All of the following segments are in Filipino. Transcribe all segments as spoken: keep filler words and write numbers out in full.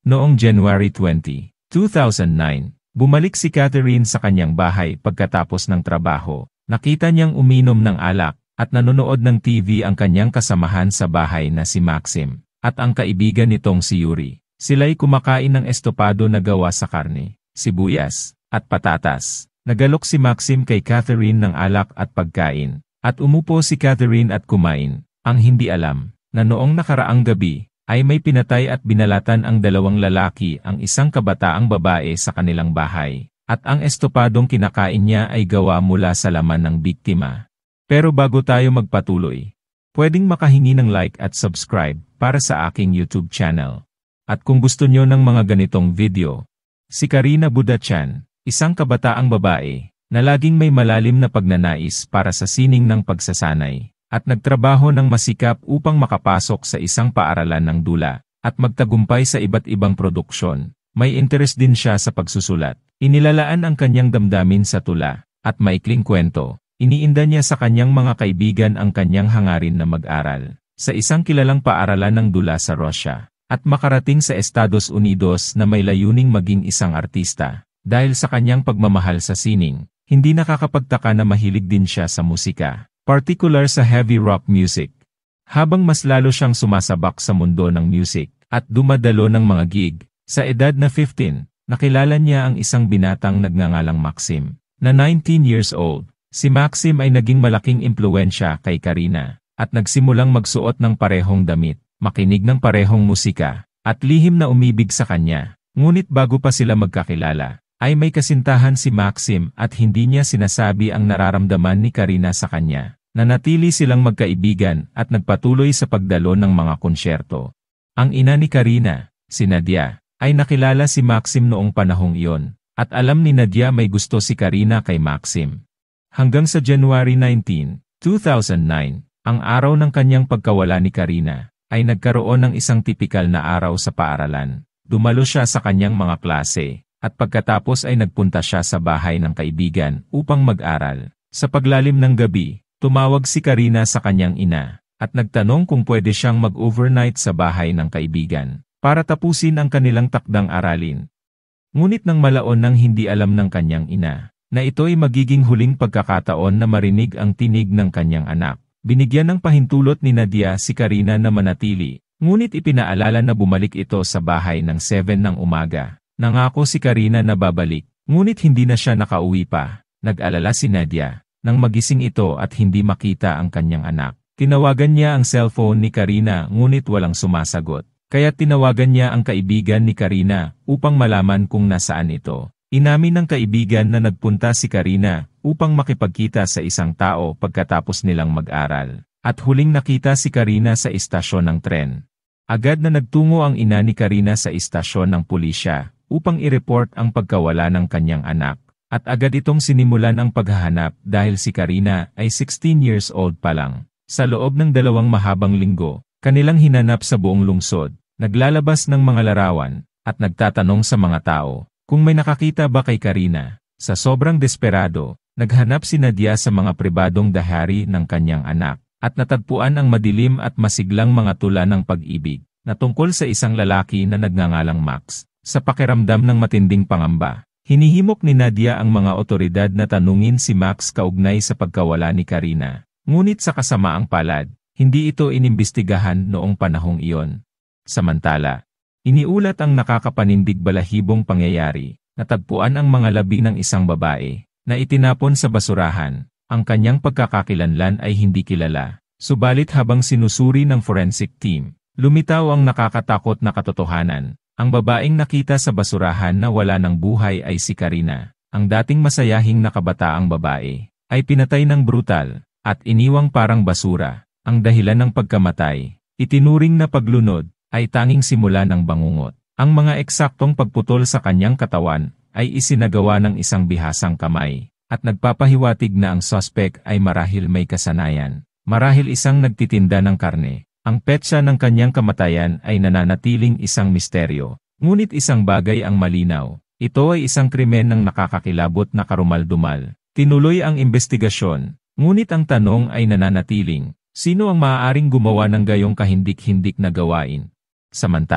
Noong January twentieth, two thousand nine, bumalik si Catherine sa kanyang bahay pagkatapos ng trabaho. Nakita niyang uminom ng alak at nanonood ng T V ang kanyang kasamahan sa bahay na si Maxim at ang kaibigan nitong si Yuri. Sila'y kumakain ng estopado na gawa sa karne, sibuyas, at patatas. Nagalok si Maxim kay Catherine ng alak at pagkain, at umupo si Catherine at kumain. Ang hindi alam, na noong nakaraang gabi, ay may pinatay at binalatan ang dalawang lalaki ang isang kabataang babae sa kanilang bahay, at ang estopadong kinakain niya ay gawa mula sa laman ng biktima. Pero bago tayo magpatuloy, pwedeng makahingi ng like at subscribe para sa aking YouTube channel. At kung gusto nyo ng mga ganitong video, si Karina Budachan, isang kabataang babae, na laging may malalim na pagnanais para sa sining ng pagsasanay, at nagtrabaho ng masikap upang makapasok sa isang paaralan ng dula, at magtagumpay sa iba't ibang produksyon. May interes din siya sa pagsusulat. Inilalaan ang kanyang damdamin sa tula, at maikling kwento. Iniinda niya sa kanyang mga kaibigan ang kanyang hangarin na mag-aral sa isang kilalang paaralan ng dula sa Russia, at makarating sa Estados Unidos na may layuning maging isang artista. Dahil sa kanyang pagmamahal sa sining, hindi nakakapagtaka na mahilig din siya sa musika, particular sa heavy rock music. Habang mas lalo siyang sumasabak sa mundo ng music, at dumadalo ng mga gig, sa edad na fifteen, nakilala niya ang isang binatang nagngangalang Maxim, na nineteen years old. Si Maxim ay naging malaking impluwensya kay Karina, at nagsimulang magsuot ng parehong damit, makinig ng parehong musika, at lihim na umibig sa kanya. Ngunit bago pa sila magkakilala, ay may kasintahan si Maxim at hindi niya sinasabi ang nararamdaman ni Karina sa kanya. Nanatili silang magkaibigan at nagpatuloy sa pagdalo ng mga konsyerto. Ang ina ni Karina, si Nadia, ay nakilala si Maxim noong panahong iyon, at alam ni Nadia may gusto si Karina kay Maxim. Hanggang sa January nineteenth, two thousand nine, ang araw ng kanyang pagkawala ni Karina, ay nagkaroon ng isang tipikal na araw sa paaralan. Dumalo siya sa kanyang mga klase, at pagkatapos ay nagpunta siya sa bahay ng kaibigan upang mag-aral. Sa paglalim ng gabi, tumawag si Karina sa kanyang ina, at nagtanong kung pwede siyang mag-overnight sa bahay ng kaibigan, para tapusin ang kanilang takdang aralin. Ngunit nang malaon nang hindi alam ng kanyang ina, na ito'y magiging huling pagkakataon na marinig ang tinig ng kanyang anak, binigyan ng pahintulot ni Nadia si Karina na manatili, ngunit ipinaalala na bumalik ito sa bahay ng seven ng umaga. Nangako si Karina na babalik, ngunit hindi na siya nakauwi pa. Nag-alala si Nadia, nang magising ito at hindi makita ang kanyang anak. Tinawagan niya ang cellphone ni Karina ngunit walang sumasagot, kaya tinawagan niya ang kaibigan ni Karina upang malaman kung nasaan ito. Inamin ng kaibigan na nagpunta si Karina upang makipagkita sa isang tao pagkatapos nilang mag-aral, at huling nakita si Karina sa istasyon ng tren. Agad na nagtungo ang ina ni Karina sa istasyon ng pulisya upang i-report ang pagkawala ng kanyang anak, at agad itong sinimulan ang paghahanap dahil si Karina ay sixteen years old pa lang. Sa loob ng dalawang mahabang linggo, kanilang hinanap sa buong lungsod, naglalabas ng mga larawan, at nagtatanong sa mga tao kung may nakakita ba kay Karina. Sa sobrang desperado, naghanap si Nadia sa mga pribadong dahari ng kanyang anak, at natagpuan ang madilim at masiglang mga tula ng pag-ibig, na tungkol sa isang lalaki na nagngangalang Max. Sa pakiramdam ng matinding pangamba, hinihimok ni Nadia ang mga otoridad na tanungin si Max kaugnay sa pagkawala ni Karina. Ngunit sa kasamaang palad, hindi ito inimbestigahan noong panahong iyon. Samantala, iniulat ang nakakapanindig balahibong pangyayari, natagpuan ang mga labi ng isang babae, na itinapon sa basurahan. Ang kanyang pagkakakilanlan ay hindi kilala. Subalit habang sinusuri ng forensic team, lumitaw ang nakakatakot na katotohanan. Ang babaeng nakita sa basurahan na wala ng buhay ay si Karina. Ang dating masayahing nakabataang babae, ay pinatay ng brutal, at iniwang parang basura. Ang dahilan ng pagkamatay, itinuring na paglunod, ay tanging simula ng bangungot. Ang mga eksaktong pagputol sa kanyang katawan ay isinagawa ng isang bihasang kamay, at nagpapahiwatig na ang suspect ay marahil may kasanayan. Marahil isang nagtitinda ng karne. Ang petsa ng kanyang kamatayan ay nananatiling isang misteryo. Ngunit isang bagay ang malinaw. Ito ay isang krimen ng nakakakilabot na karumal-dumal. Tinuloy ang investigasyon, ngunit ang tanong ay nananatiling, sino ang maaaring gumawa ng gayong kahindik-hindik na gawain? Samantala,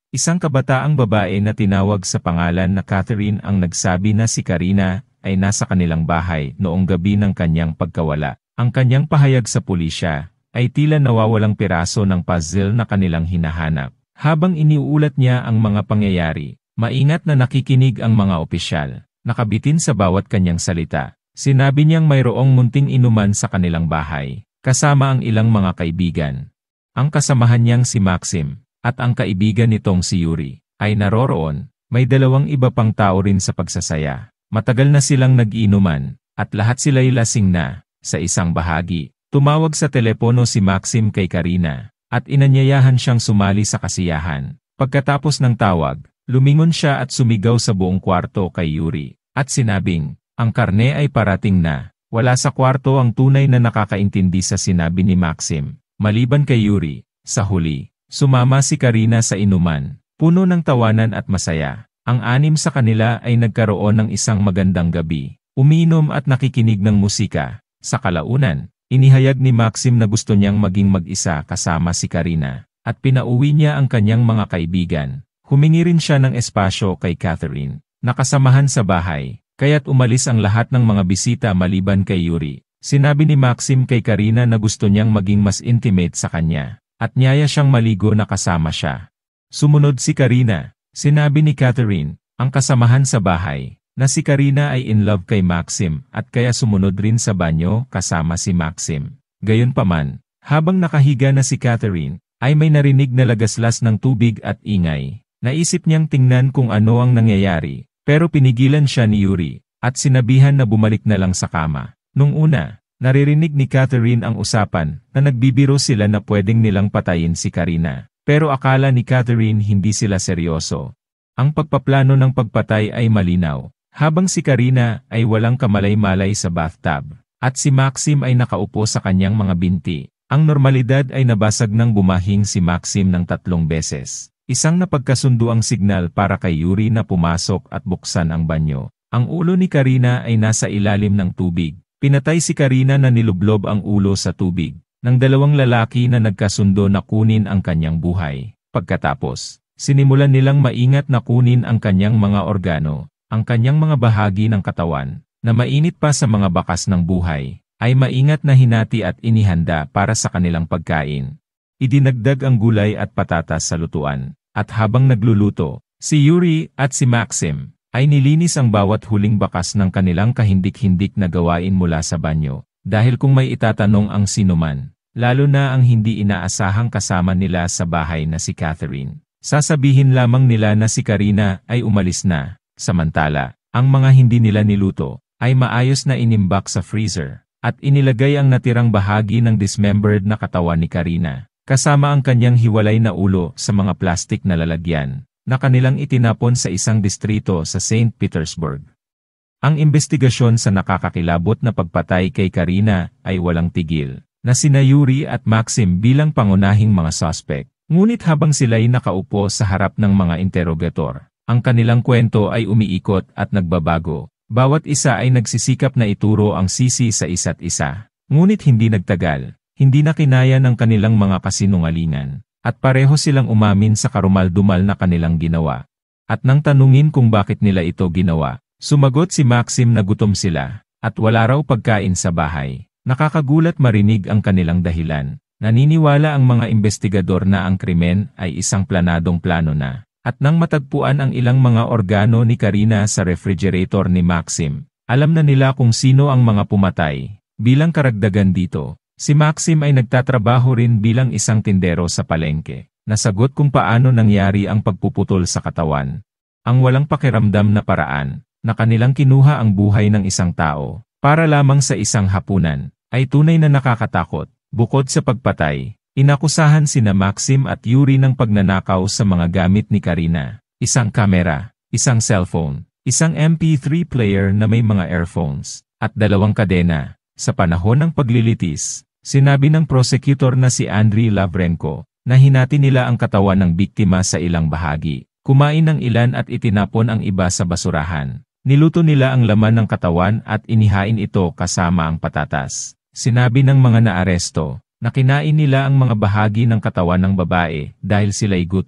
Isang kabataang babae na tinawag sa pangalan na Catherine ang nagsabi na si Karina ay nasa kanilang bahay noong gabi ng kanyang pagkawala. Ang kanyang pahayag sa pulisya ay tila nawawalang piraso ng puzzle na kanilang hinahanap. Habang iniuulat niya ang mga pangyayari, maingat na nakikinig ang mga opisyal. Nakabitin sa bawat kanyang salita. Sinabi niyang mayroong munting inuman sa kanilang bahay, kasama ang ilang mga kaibigan. Ang kasamahan niyang si Maxim, at ang kaibigan nitong si Yuri, ay naroroon. May dalawang iba pang tao rin sa pagsasaya. Matagal na silang nag-iinuman, at lahat sila'y lasing na. Sa isang bahagi, tumawag sa telepono si Maxim kay Karina, at inanyayahan siyang sumali sa kasiyahan. Pagkatapos ng tawag, lumingon siya at sumigaw sa buong kwarto kay Yuri, at sinabing, ang karne ay parating na. Wala sa kwarto ang tunay na nakakaintindi sa sinabi ni Maxim. Maliban kay Yuri, sa huli, sumama si Karina sa inuman, puno ng tawanan at masaya. Ang anim sa kanila ay nagkaroon ng isang magandang gabi, umiinom at nakikinig ng musika. Sa kalaunan, inihayag ni Maxim na gusto niyang maging mag-isa kasama si Karina, at pinauwi niya ang kanyang mga kaibigan. Humingi rin siya ng espasyo kay Catherine, nakasamahan sa bahay, kaya't umalis ang lahat ng mga bisita maliban kay Yuri. Sinabi ni Maxim kay Karina na gusto niyang maging mas intimate sa kanya, at niyaya siyang maligo na kasama siya. Sumunod si Karina. Sinabi ni Catherine, ang kasamahan sa bahay, na si Karina ay in love kay Maxim at kaya sumunod rin sa banyo kasama si Maxim. Gayunpaman, habang nakahiga na si Catherine, ay may narinig na lagaslas ng tubig at ingay. Naisip niyang tingnan kung ano ang nangyayari, pero pinigilan siya ni Yuri, at sinabihan na bumalik na lang sa kama. Nung una, naririnig ni Catherine ang usapan na nagbibiro sila na pwedeng nilang patayin si Karina. Pero akala ni Catherine hindi sila seryoso. Ang pagpaplano ng pagpatay ay malinaw, habang si Karina ay walang kamalay-malay sa bathtub, at si Maxim ay nakaupo sa kanyang mga binti. Ang normalidad ay nabasag nang bumahing si Maxim ng tatlong beses. Isang napagkasunduang signal para kay Yuri na pumasok at buksan ang banyo. Ang ulo ni Karina ay nasa ilalim ng tubig. Pinatay si Karina na nilublob ang ulo sa tubig ng dalawang lalaki na nagkasundo na kunin ang kanyang buhay. Pagkatapos, sinimulan nilang maingat na kunin ang kanyang mga organo, ang kanyang mga bahagi ng katawan, na mainit pa sa mga bakas ng buhay, ay maingat na hinati at inihanda para sa kanilang pagkain. Idinagdag ang gulay at patatas sa lutuan, at habang nagluluto, si Yuri at si Maxim ay nilinis ang bawat huling bakas ng kanilang kahindik-hindik na gawain mula sa banyo. Dahil kung may itatanong ang sinuman, lalo na ang hindi inaasahang kasama nila sa bahay na si Catherine, sasabihin lamang nila na si Karina ay umalis na. Samantala, ang mga hindi nila niluto ay maayos na inimbak sa freezer, at inilagay ang natirang bahagi ng dismembered na katawan ni Karina, kasama ang kanyang hiwalay na ulo sa mga plastik na lalagyan, na kanilang itinapon sa isang distrito sa Saint Petersburg. Ang investigasyon sa nakakakilabot na pagpatay kay Karina ay walang tigil, na sina Yuri at Maxim bilang pangunahing mga suspect. Ngunit habang sila'y nakaupo sa harap ng mga interogator, ang kanilang kwento ay umiikot at nagbabago. Bawat isa ay nagsisikap na ituro ang sisi sa isa't isa. Ngunit hindi nagtagal, hindi na kinaya ng kanilang mga kasinungalingan, at pareho silang umamin sa karumal-dumal na kanilang ginawa. At nang tanungin kung bakit nila ito ginawa, sumagot si Maxim na gutom sila, at wala raw pagkain sa bahay. Nakakagulat marinig ang kanilang dahilan. Naniniwala ang mga investigador na ang krimen ay isang planadong plano na. At nang matagpuan ang ilang mga organo ni Karina sa refrigerator ni Maxim, alam na nila kung sino ang mga pumatay. Bilang karagdagan dito, si Maxim ay nagtatrabaho rin bilang isang tindero sa palengke. Nasagot kung paano nangyari ang pagpuputol sa katawan. Ang walang pakiramdam na paraan, na kanilang kinuha ang buhay ng isang tao, para lamang sa isang hapunan, ay tunay na nakakatakot. Bukod sa pagpatay, inakusahan sina Maxim at Yuri ng pagnanakaw sa mga gamit ni Karina, isang kamera, isang cellphone, isang M P three player na may mga earphones, at dalawang kadena. Sa panahon ng paglilitis, sinabi ng prosecutor na si Andriy Lavrenko, na hinati nila ang katawan ng biktima sa ilang bahagi, kumain ng ilan at itinapon ang iba sa basurahan. Niluto nila ang laman ng katawan at inihain ito kasama ang patatas. Sinabi ng mga naaresto, na kinain nila ang mga bahagi ng katawan ng babae dahil sila'y gutom.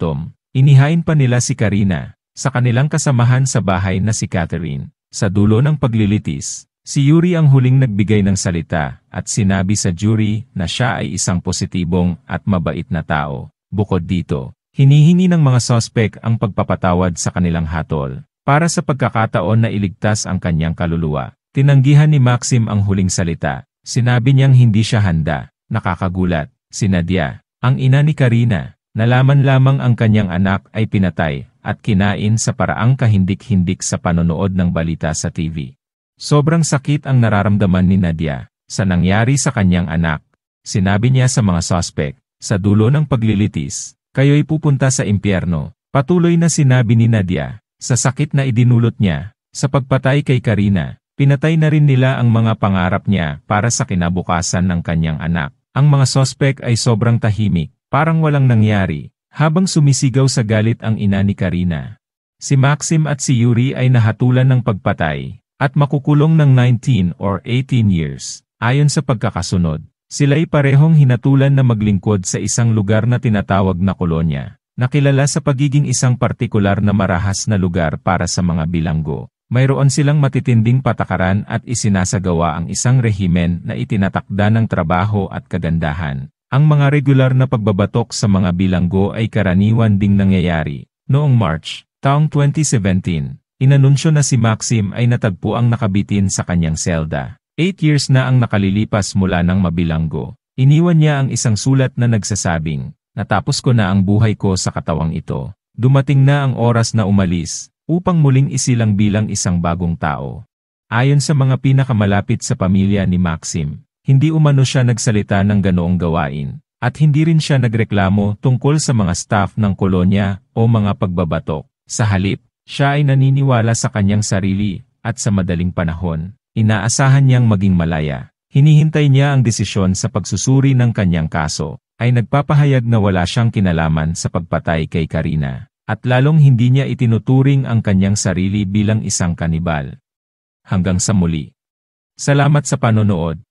Inihain pa nila si Karina sa kanilang kasamahan sa bahay na si Catherine. Sa dulo ng paglilitis, si Yuri ang huling nagbigay ng salita at sinabi sa jury na siya ay isang positibong at mabait na tao. Bukod dito, hinihingi ng mga sospek ang pagpapatawad sa kanilang hatol para sa pagkakataon na iligtas ang kanyang kaluluwa. Tinanggihan ni Maxim ang huling salita. Sinabi niyang hindi siya handa. Nakakagulat, si Nadia, ang ina ni Karina, nalaman lamang ang kanyang anak ay pinatay at kinain sa paraang kahindik-hindik sa panonood ng balita sa T V. Sobrang sakit ang nararamdaman ni Nadia sa nangyari sa kanyang anak. Sinabi niya sa mga sospek, sa dulo ng paglilitis, kayo'y pupunta sa impyerno. Patuloy na sinabi ni Nadia, sa sakit na idinulot niya, sa pagpatay kay Karina, pinatay na rin nila ang mga pangarap niya para sa kinabukasan ng kanyang anak. Ang mga sospek ay sobrang tahimik, parang walang nangyari, habang sumisigaw sa galit ang ina ni Karina. Si Maxim at si Yuri ay nahatulan ng pagpatay, at makukulong ng nineteen or eighteen years. Ayon sa pagkakasunod, sila'y parehong hinatulan na maglingkod sa isang lugar na tinatawag na kolonya, nakilala sa pagiging isang partikular na marahas na lugar para sa mga bilanggo. Mayroon silang matitinding patakaran at isinasagawa ang isang rehimen na itinatakda ng trabaho at kagandahan. Ang mga regular na pagbabatok sa mga bilanggo ay karaniwan ding nangyayari. Noong March, taong twenty seventeen, inanunsyo na si Maxim ay natagpo ang nakabitin sa kanyang selda. Eight years na ang nakalilipas mula ng mabilanggo. Iniwan niya ang isang sulat na nagsasabing, natapos ko na ang buhay ko sa katawang ito. Dumating na ang oras na umalis, upang muling isilang bilang isang bagong tao. Ayon sa mga pinakamalapit sa pamilya ni Maxim, hindi umano siya nagsalita ng ganoong gawain, at hindi rin siya nagreklamo tungkol sa mga staff ng kolonya o mga pagbabatok. Sa halip, siya ay naniniwala sa kanyang sarili, at sa madaling panahon, inaasahan niyang maging malaya. Hinihintay niya ang desisyon sa pagsusuri ng kanyang kaso, ay nagpapahayag na wala siyang kinalaman sa pagpatay kay Karina. At lalong hindi niya itinuturing ang kanyang sarili bilang isang kanibal. Hanggang sa muli. Salamat sa panonood.